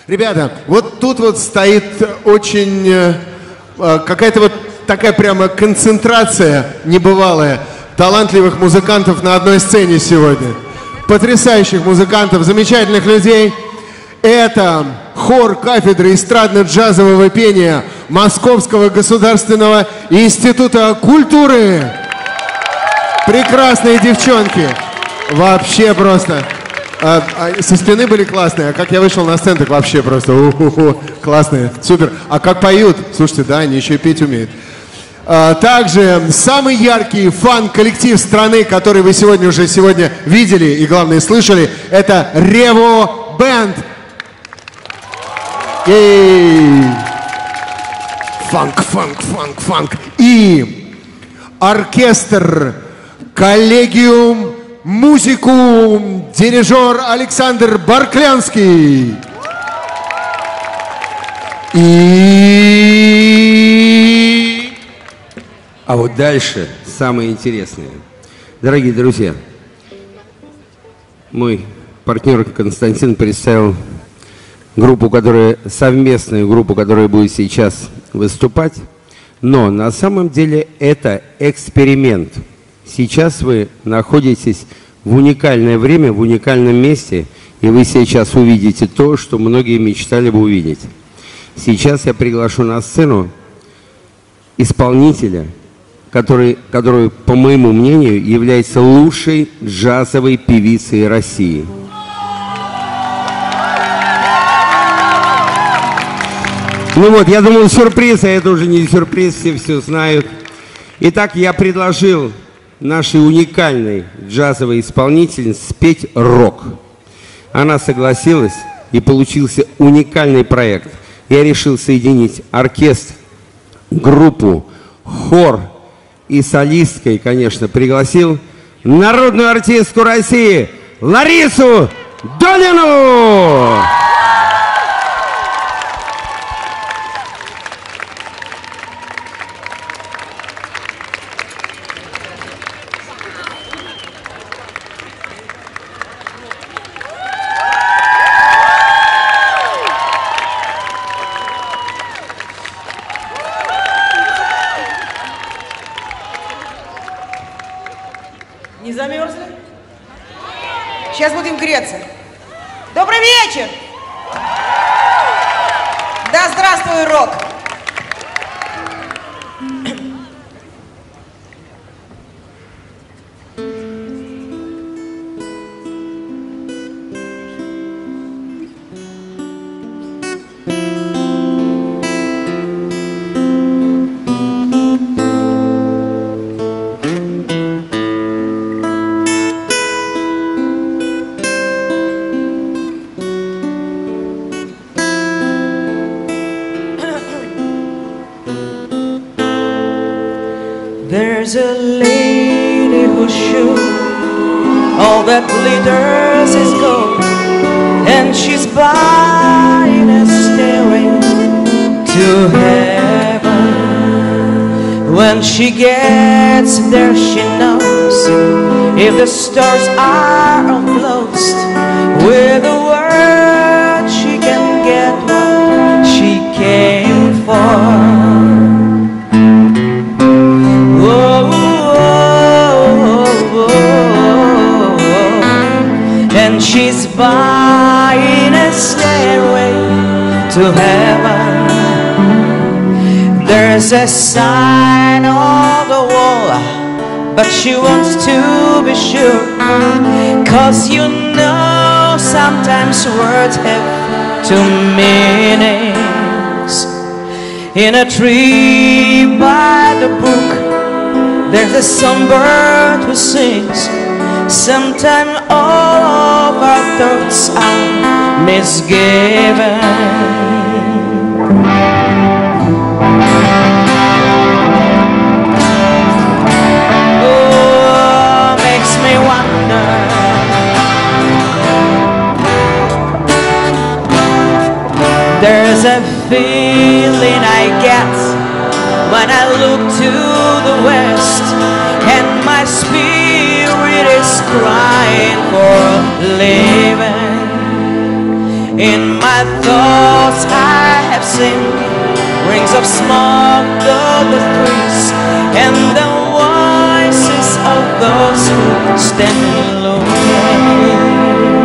Ребята, вот тут вот стоит очень какая-то вот такая прямо концентрация небывалая талантливых музыкантов на одной сцене сегодня. Потрясающих музыкантов, замечательных людей. Это хор кафедры эстрадно-джазового пения Московского государственного института культуры. Прекрасные девчонки. Вообще просто. Со спины были классные, а как я вышел на сцену, так вообще просто классные, супер. А как поют, слушайте, да, они еще и петь умеют. Также самый яркий фан-коллектив страны, который вы сегодня уже видели и, главное, слышали, это Рево Бэнд. Фанк, фанк, фанк, фанк. И оркестр Коллегиум Музикум, дирижер Александр Барклянский. А вот дальше самое интересное. Дорогие друзья, мой партнер Константин представил совместную группу, которая будет сейчас выступать. Но на самом деле это эксперимент. Сейчас вы находитесь в уникальное время, в уникальном месте, и вы сейчас увидите то, что многие мечтали бы увидеть. Сейчас я приглашу на сцену исполнителя, который, по моему мнению, является лучшей джазовой певицей России. Ну вот, я думал, сюрприз, а это уже не сюрприз, все знают. Итак, я предложил нашей уникальной джазовой исполнительнице спеть рок. Она согласилась, и получился уникальный проект. Я решил соединить оркестр, группу, хор и солисткой, конечно, пригласил народную артистку России Ларису Долину! Не замерзли? Сейчас будем греться. Добрый вечер! Да здравствуй, рок! There's a lady whose shoe, all that glitters is gold, and she's buying a stairway to heaven. When she gets there, she knows if the stars are closed, with a word she can get what she came for. And she's buying a stairway to heaven. There's a sign on the wall, but she wants to be sure, 'cause you know sometimes words have two meanings. In a tree by the brook, there's a songbird who sings. Sometimes all of our thoughts are misgiven. Oh, makes me wonder. There's a feeling I get when I look to the west, and my spirit is crying for living. In my thoughts I have seen rings of smoke, the trees, and the voices of those who stand alone.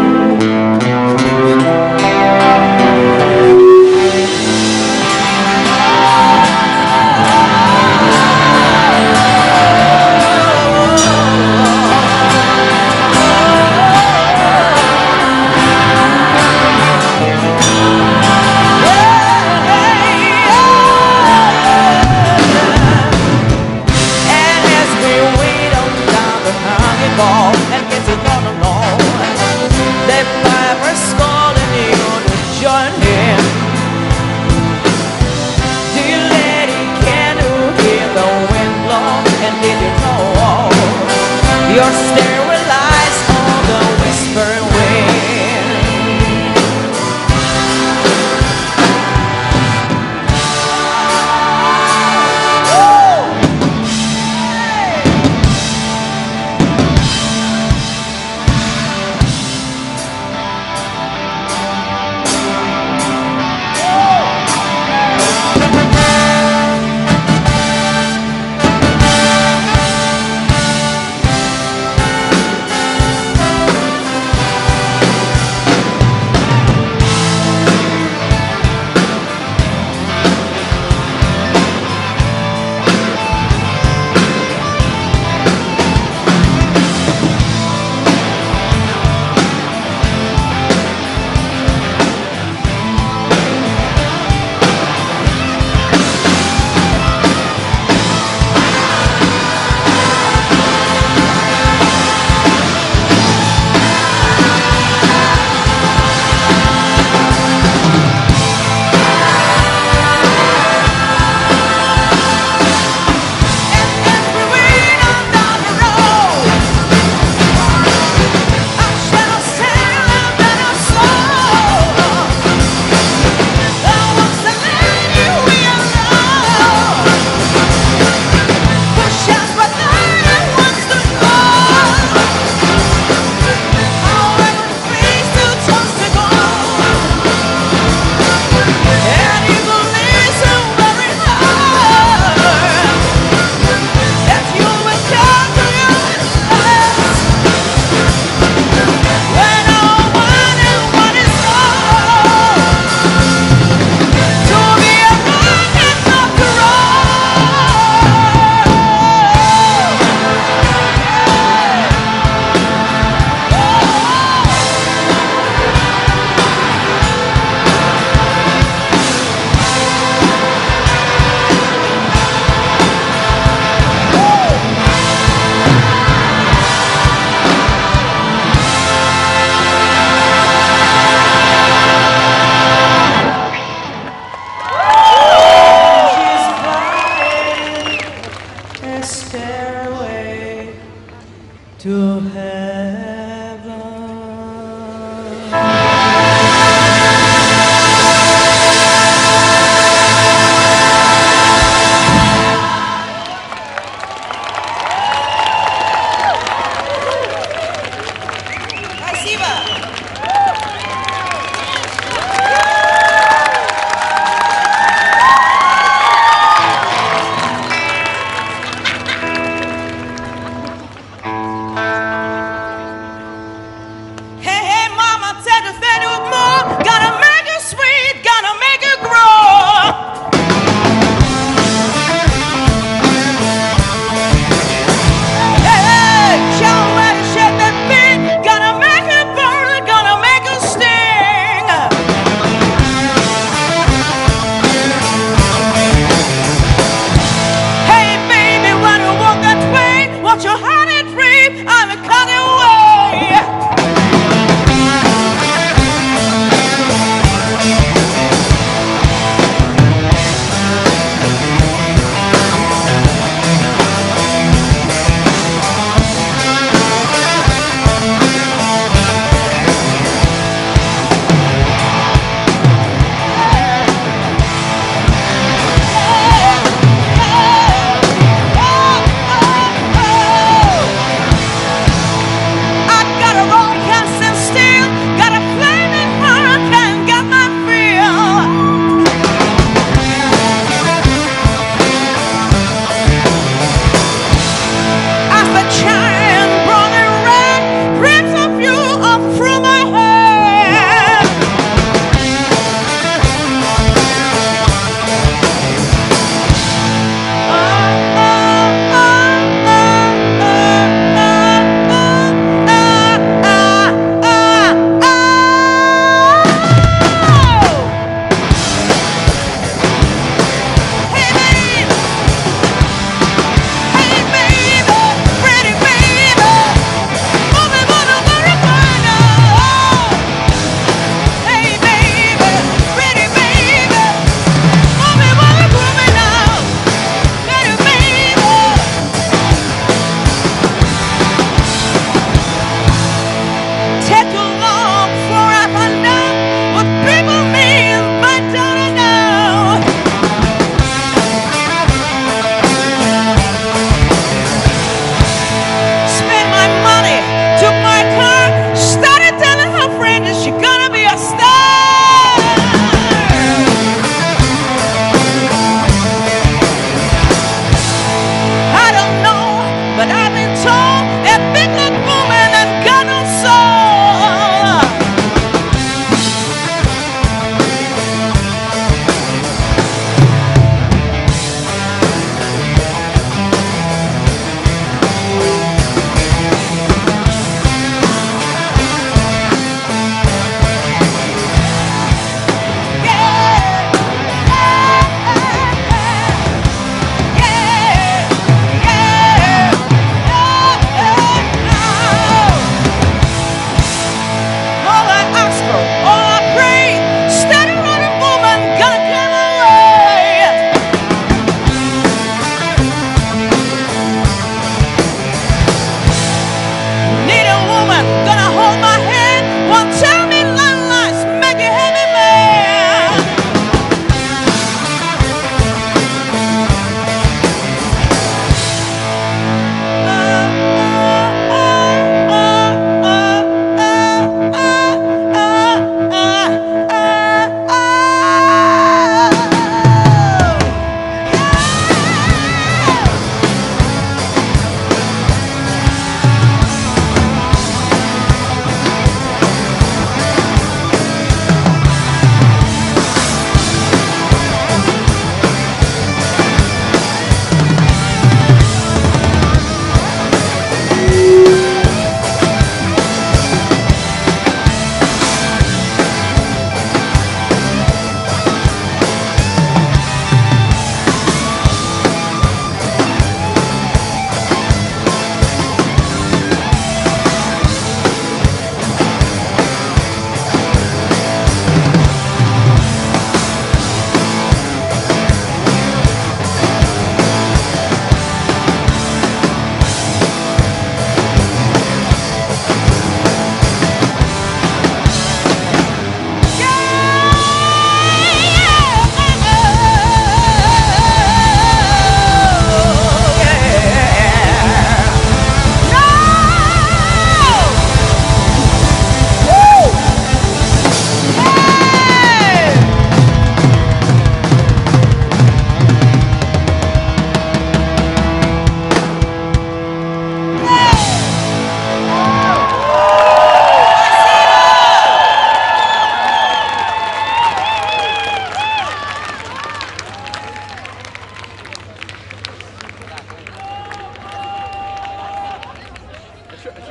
And get to know that Piper's calling you to join him. Dear lady, can you hear the wind blow? And did you know your stare relies on the whispering wind?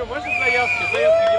Что, можно заявки? Заявки